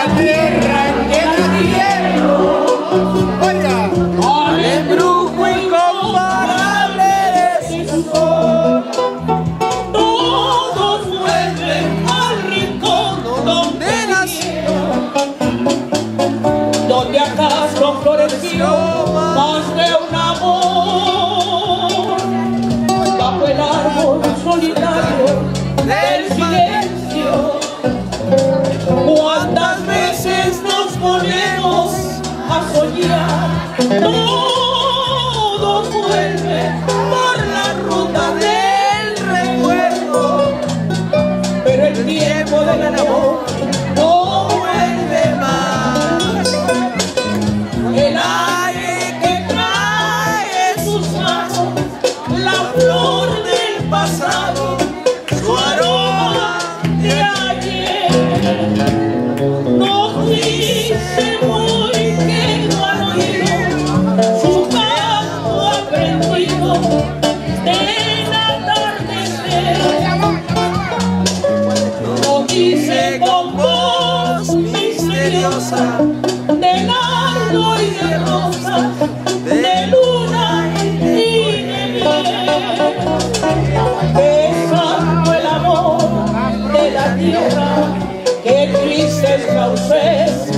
tierra llena de hierro, al embrujo incomparable de su sol. Todos vuelven al rincón donde nacieron, donde acaso floreció más de un amor, bajo el árbol solitario del silencio. ¿Cuántas veces nos ponemos a soñar? Todos vuelven por la ruta del recuerdo, pero el tiempo del amor no vuelve más. El aire que trae en sus manos la flor del pasado, su aroma de ayer, nos dice muy quedo al oído su canto aprendido del atardecer. Nos dice con voz misteriosa de nardo y de rosas, de luna y de miel, besando el amor de la tierra que tristes cauces